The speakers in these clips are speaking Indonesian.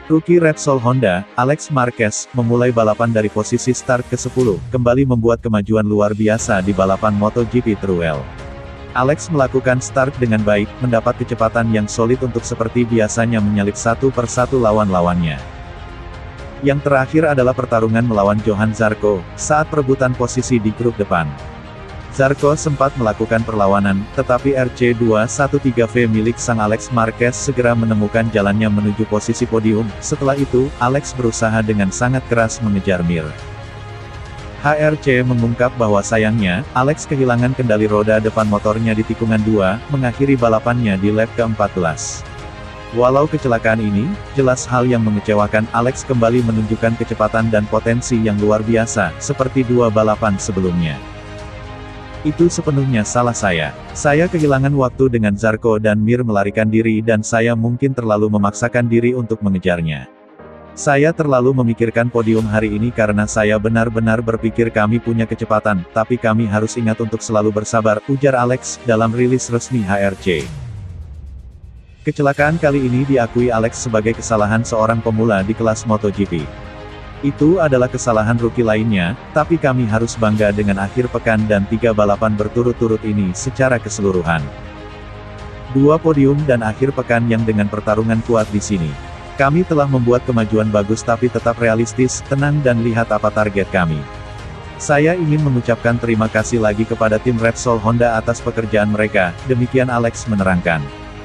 Rookie Repsol Honda, Alex Marquez, memulai balapan dari posisi start ke-10, kembali membuat kemajuan luar biasa di balapan MotoGP Teruel. Alex melakukan start dengan baik, mendapat kecepatan yang solid untuk seperti biasanya menyalip satu persatu lawan-lawannya. Yang terakhir adalah pertarungan melawan Johann Zarco, saat perebutan posisi di grup depan. Zarco sempat melakukan perlawanan, tetapi RC213V milik sang Alex Marquez segera menemukan jalannya menuju posisi podium. Setelah itu, Alex berusaha dengan sangat keras mengejar Mir. HRC mengungkap bahwa sayangnya, Alex kehilangan kendali roda depan motornya di tikungan 2, mengakhiri balapannya di lap ke-14. Walau kecelakaan ini, jelas hal yang mengecewakan, Alex kembali menunjukkan kecepatan dan potensi yang luar biasa, seperti dua balapan sebelumnya. Itu sepenuhnya salah saya. Saya kehilangan waktu dengan Zarco dan Mir melarikan diri dan saya mungkin terlalu memaksakan diri untuk mengejarnya. Saya terlalu memikirkan podium hari ini karena saya benar-benar berpikir kami punya kecepatan, tapi kami harus ingat untuk selalu bersabar, ujar Alex, dalam rilis resmi HRC. Kecelakaan kali ini diakui Alex sebagai kesalahan seorang pemula di kelas MotoGP. Itu adalah kesalahan rookie lainnya, tapi kami harus bangga dengan akhir pekan dan 3 balapan berturut-turut ini secara keseluruhan. 2 podium dan akhir pekan yang dengan pertarungan kuat di sini. Kami telah membuat kemajuan bagus tapi tetap realistis, tenang dan lihat apa target kami. Saya ingin mengucapkan terima kasih lagi kepada tim Repsol Honda atas pekerjaan mereka, demikian Alex menerangkan.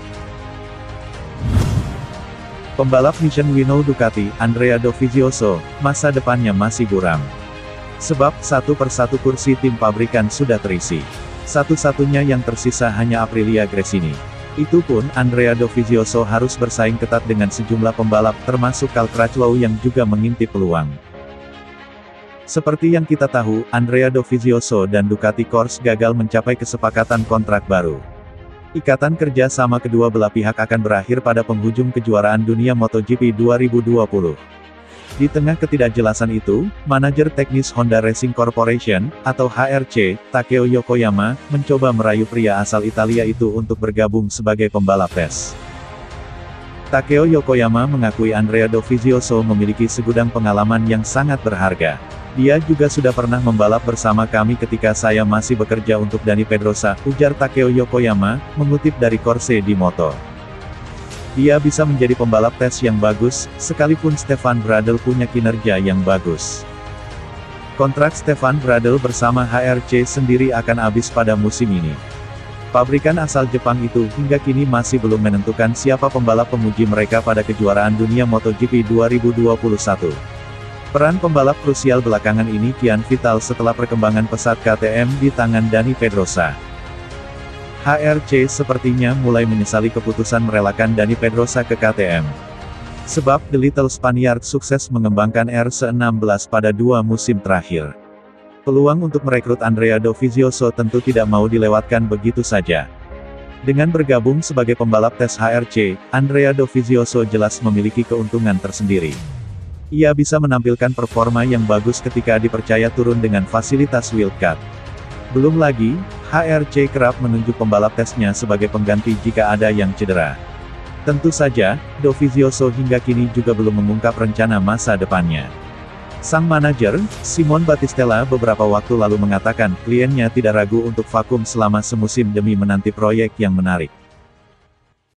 Pembalap Mission Winnow Ducati, Andrea Dovizioso, masa depannya masih buram. Sebab, satu persatu kursi tim pabrikan sudah terisi. Satu-satunya yang tersisa hanya Aprilia Gresini. Itu pun, Andrea Dovizioso harus bersaing ketat dengan sejumlah pembalap, termasuk Cal Crutchlow yang juga mengintip peluang. Seperti yang kita tahu, Andrea Dovizioso dan Ducati Corse gagal mencapai kesepakatan kontrak baru. Ikatan kerja sama kedua belah pihak akan berakhir pada penghujung kejuaraan dunia MotoGP 2020. Di tengah ketidakjelasan itu, manajer teknis Honda Racing Corporation, atau HRC, Takeo Yokoyama, mencoba merayu pria asal Italia itu untuk bergabung sebagai pembalap tes. Takeo Yokoyama mengakui Andrea Dovizioso memiliki segudang pengalaman yang sangat berharga. Dia juga sudah pernah membalap bersama kami ketika saya masih bekerja untuk Dani Pedrosa, ujar Takeo Yokoyama, mengutip dari Corse di Moto. Dia bisa menjadi pembalap tes yang bagus, sekalipun Stefan Bradl punya kinerja yang bagus. Kontrak Stefan Bradl bersama HRC sendiri akan habis pada musim ini. Pabrikan asal Jepang itu hingga kini masih belum menentukan siapa pembalap pemuji mereka pada kejuaraan dunia MotoGP 2021. Peran pembalap krusial belakangan ini kian vital setelah perkembangan pesat KTM di tangan Dani Pedrosa. HRC sepertinya mulai menyesali keputusan merelakan Dani Pedrosa ke KTM. Sebab, The Little Spaniard sukses mengembangkan RC16 pada 2 musim terakhir. Peluang untuk merekrut Andrea Dovizioso tentu tidak mau dilewatkan begitu saja. Dengan bergabung sebagai pembalap tes HRC, Andrea Dovizioso jelas memiliki keuntungan tersendiri. Ia bisa menampilkan performa yang bagus ketika dipercaya turun dengan fasilitas wildcard. Belum lagi, HRC kerap menunjuk pembalap tesnya sebagai pengganti jika ada yang cedera. Tentu saja, Dovizioso hingga kini juga belum mengungkap rencana masa depannya. Sang manajer, Simon Battistella beberapa waktu lalu mengatakan, kliennya tidak ragu untuk vakum selama semusim demi menanti proyek yang menarik.